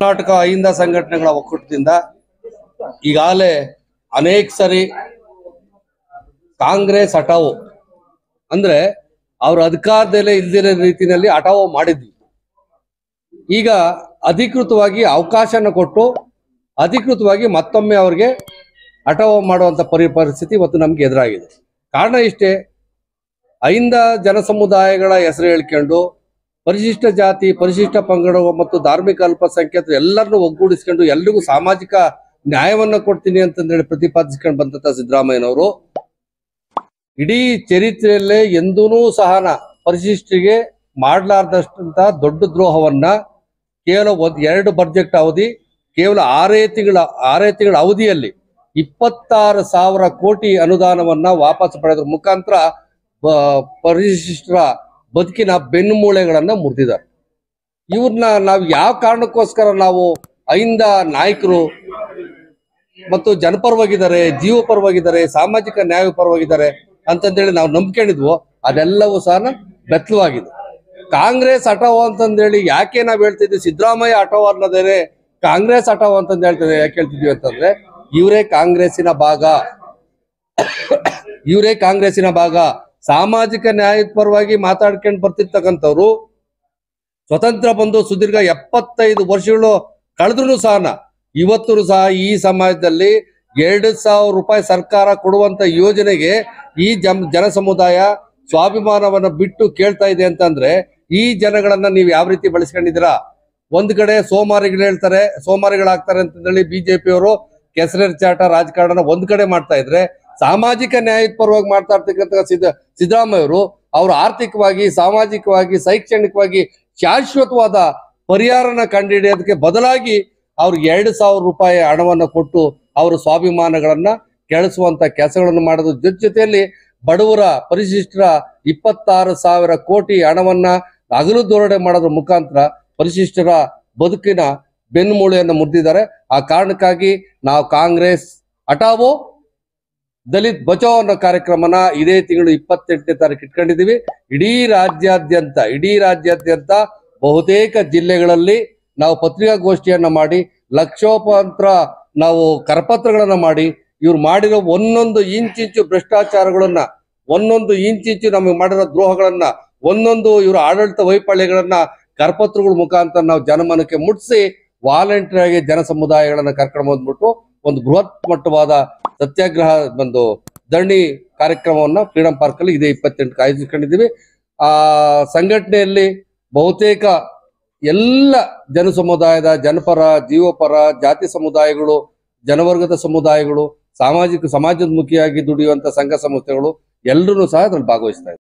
ಕರ್ನಾಟಕ ಅಹಿಂದ ಸಂಘಟನೆಗಳ ಒಕ್ಕೂಟದಿಂದ ಈಗಾಗಲೇ ಅನೇಕ ಸರಿ ಕಾಂಗ್ರೆಸ್ ಹಠಾವು ಅಂದ್ರೆ ಅವ್ರ ಅಧಿಕಾರದಲ್ಲೇ ಇಲ್ದಿರೋ ರೀತಿಯಲ್ಲಿ ಹಠಾವು ಮಾಡಿದ್ವಿ. ಈಗ ಅಧಿಕೃತವಾಗಿ ಅವಕಾಶನ ಕೊಟ್ಟು ಅಧಿಕೃತವಾಗಿ ಮತ್ತೊಮ್ಮೆ ಅವ್ರಿಗೆ ಹಠಾವು ಮಾಡುವಂತ ಪರಿಸ್ಥಿತಿ ಇವತ್ತು ನಮ್ಗೆ ಎದುರಾಗಿದೆ. ಕಾರಣ ಇಷ್ಟೇ, ಅಹಿಂದ ಜನ ಸಮುದಾಯಗಳ ಹೆಸರು ಹೇಳ್ಕೊಂಡು ಪರಿಶಿಷ್ಟ ಜಾತಿ, ಪರಿಶಿಷ್ಟ ಪಂಗಡ ಮತ್ತು ಧಾರ್ಮಿಕ ಅಲ್ಪಸಂಖ್ಯಾತರು ಎಲ್ಲರನ್ನೂ ಒಗ್ಗೂಡಿಸ್ಕೊಂಡು ಎಲ್ರಿಗೂ ಸಾಮಾಜಿಕ ನ್ಯಾಯವನ್ನ ಕೊಡ್ತೀನಿ ಅಂತಂದೇಳಿ ಪ್ರತಿಪಾದಿಸ್ಕೊಂಡು ಬಂದಂತ ಸಿದ್ದರಾಮಯ್ಯನವರು ಇಡೀ ಚರಿತ್ರೆಯಲ್ಲೇ ಎಂದೂ ಸಹನ ಪರಿಶಿಷ್ಟರಿಗೆ ಮಾಡಲಾರ್ದಷ್ಟಂತ ದೊಡ್ಡ ದ್ರೋಹವನ್ನ ಕೇವಲ 2 ಬಜೆಟ್ ಅವಧಿ, ಕೇವಲ 6 ತಿಂಗಳ ಅವಧಿಯಲ್ಲಿ 26,000 ಕೋಟಿ ಅನುದಾನವನ್ನ ವಾಪಸ್ ಪಡೆದ್ರ ಮುಖಾಂತರ ಪರಿಶಿಷ್ಟರ ಬದುಕಿನ ಬೆನ್ನುಮೂಳೆಗಳನ್ನ ಮುರಿದಿದ್ದಾರೆ. ಇವ್ರನ್ನ ನಾವು ಯಾವ ಕಾರಣಕ್ಕೋಸ್ಕರ ನಾವು ಅಹಿಂದ ನಾಯಕರು ಮತ್ತು ಜನಪರವಾಗಿದ್ದಾರೆ, ಜೀವ ಪರವಾಗಿದ್ದಾರೆ, ಸಾಮಾಜಿಕ ನ್ಯಾಯ ಪರವಾಗಿದ್ದಾರೆ ಅಂತಂದೇಳಿ ನಾವು ನಂಬ್ಕೊಂಡಿದ್ವೋ ಅದೆಲ್ಲವೂ ಸಹ ಬೆತ್ತಲವಾಗಿದೆ. ಕಾಂಗ್ರೆಸ್ ಹಠಾವ್ ಅಂತಂದೇಳಿ ಯಾಕೆ ನಾವ್ ಹೇಳ್ತಿದ್ವಿ, ಸಿದ್ದರಾಮಯ್ಯ ಹಠಾವ್ ಅನ್ನೋದೇನೆ ಕಾಂಗ್ರೆಸ್ ಹಠಾವ್ ಅಂತಂದು ಹೇಳ್ತಿದ್ವಿ. ಯಾಕೆ ಹೇಳ್ತಿದ್ವಿ ಅಂತಂದ್ರೆ ಇವರೇ ಕಾಂಗ್ರೆಸ್ಸಿನ ಭಾಗ. ಸಾಮಾಜಿಕ ನ್ಯಾಯದ ಪರವಾಗಿ ಮಾತಾಡ್ಕೊಂಡು ಬರ್ತಿರ್ತಕ್ಕಂಥವ್ರು ಸ್ವತಂತ್ರ ಬಂದು ಸುದೀರ್ಘ 75 ವರ್ಷಗಳು ಕಳೆದ್ರು ಸಹ ಇವತ್ತು ಸಹ ಈ ಸಮಾಜದಲ್ಲಿ 2,000 ರೂಪಾಯಿ ಸರ್ಕಾರ ಕೊಡುವಂತ ಯೋಜನೆಗೆ ಈ ಜನ ಸಮುದಾಯ ಸ್ವಾಭಿಮಾನವನ್ನ ಬಿಟ್ಟು ಕೇಳ್ತಾ ಇದೆ ಅಂತಂದ್ರೆ ಈ ಜನಗಳನ್ನ ನೀವು ಯಾವ ರೀತಿ ಬಳಸ್ಕೊಂಡಿದ್ದೀರಾ? ಒಂದ್ ಕಡೆ ಸೋಮಾರಿಗಳಾಗ್ತಾರೆ ಅಂತಂದೇಳಿ ಬಿಜೆಪಿಯವರು ಕೆಸರೆರಚಾಟ ರಾಜಕಾರಣ ಒಂದ್ ಕಡೆ ಮಾಡ್ತಾ ಇದ್ರೆ, ಸಾಮಾಜಿಕ ನ್ಯಾಯದ ಪರವಾಗಿ ಮಾಡ್ತಾ ಇರ್ತಕ್ಕಂಥ ಸಿದ್ದರಾಮಯ್ಯವರು ಅವರು ಆರ್ಥಿಕವಾಗಿ, ಸಾಮಾಜಿಕವಾಗಿ, ಶೈಕ್ಷಣಿಕವಾಗಿ ಶಾಶ್ವತವಾದ ಪರಿಹಾರನ ಕಂಡುಹಿಡಿಯೋದಕ್ಕೆ ಬದಲಾಗಿ ಅವ್ರಿಗೆ 2,000 ರೂಪಾಯಿ ಹಣವನ್ನು ಕೊಟ್ಟು ಅವರ ಸ್ವಾಭಿಮಾನಗಳನ್ನ ಕೆಳಿಸುವಂತ ಕೆಲಸಗಳನ್ನು ಮಾಡೋದ್ರ ಜೊತೆಯಲ್ಲಿ ಬಡವರ ಪರಿಶಿಷ್ಟರ 26,000 ಕೋಟಿ ಹಣವನ್ನ ಹಗಲು ಧೋರಣೆ ಮಾಡೋದ್ರ ಮುಖಾಂತರ ಪರಿಶಿಷ್ಟರ ಬದುಕಿನ ಬೆನ್ನುಮೂಳೆಯನ್ನು ಮುರಿದಿದ್ದಾರೆ. ಆ ಕಾರಣಕ್ಕಾಗಿ ನಾವು ಕಾಂಗ್ರೆಸ್ ಹಠಾವೋ ದಲಿತ್ ಬಚಾವ್ ಅನ್ನೋ ಕಾರ್ಯಕ್ರಮನ ಇದೇ ತಿಂಗಳು 28ನೇ ತಾರೀಕು ಇಟ್ಕೊಂಡಿದೀವಿ. ಇಡೀ ರಾಜ್ಯಾದ್ಯಂತ ಬಹುತೇಕ ಜಿಲ್ಲೆಗಳಲ್ಲಿ ನಾವು ಪತ್ರಿಕಾಗೋಷ್ಠಿಯನ್ನ ಮಾಡಿ ಲಕ್ಷೋಪಂತರ ನಾವು ಕರಪತ್ರಗಳನ್ನ ಮಾಡಿ ಇವ್ರು ಮಾಡಿರೋ ಒಂದೊಂದು ಇಂಚಿಂಚು ಭ್ರಷ್ಟಾಚಾರಗಳನ್ನ, ಒಂದೊಂದು ಇಂಚಿಂಚು ನಮಗೆ ಮಾಡಿರೋ ದ್ರೋಹಗಳನ್ನ, ಒಂದೊಂದು ಇವ್ರ ಆಡಳಿತ ವೈಫಲ್ಯಗಳನ್ನ ಕರಪತ್ರಗಳ ಮುಖಾಂತರ ನಾವು ಜನಮನಕ್ಕೆ ಮುಟ್ಟಿಸಿ ವಾಲಂಟಿಯರ್ ಆಗಿ ಜನ ಸಮುದಾಯಗಳನ್ನ ಕರ್ಕೊಂಡು ಬಂದ್ಬಿಟ್ಟು ಒಂದು ಬೃಹತ್ ಮಟ್ಟವಾದ ಸತ್ಯಾಗ್ರಹ ಧರಣಿ ಕಾರ್ಯಕ್ರಮವನ್ನ ಫ್ರೀಡಂ ಪಾರ್ಕ್ ಅಲ್ಲಿ ಇದೇ 28ಕ್ಕೆ ಆಯೋಜಿಸಿಕೊಂಡಿದ್ದೀವಿ. ಆ ಸಂಘಟನೆಯಲ್ಲಿ ಬಹುತೇಕ ಎಲ್ಲ ಜನ ಸಮುದಾಯದ, ಜನಪರ, ಜೀವಪರ, ಜಾತಿ ಸಮುದಾಯಗಳು, ಜನವರ್ಗದ ಸಮುದಾಯಗಳು, ಸಮಾಜೋನ್ಮುಖಿಯಾಗಿ ದುಡಿಯುವಂತ ಸಂಘ ಸಂಸ್ಥೆಗಳು ಎಲ್ಲರೂ ಸಹ ಅದ್ರಲ್ಲಿ ಭಾಗವಹಿಸ್ತಾ ಇದ್ದಾರೆ.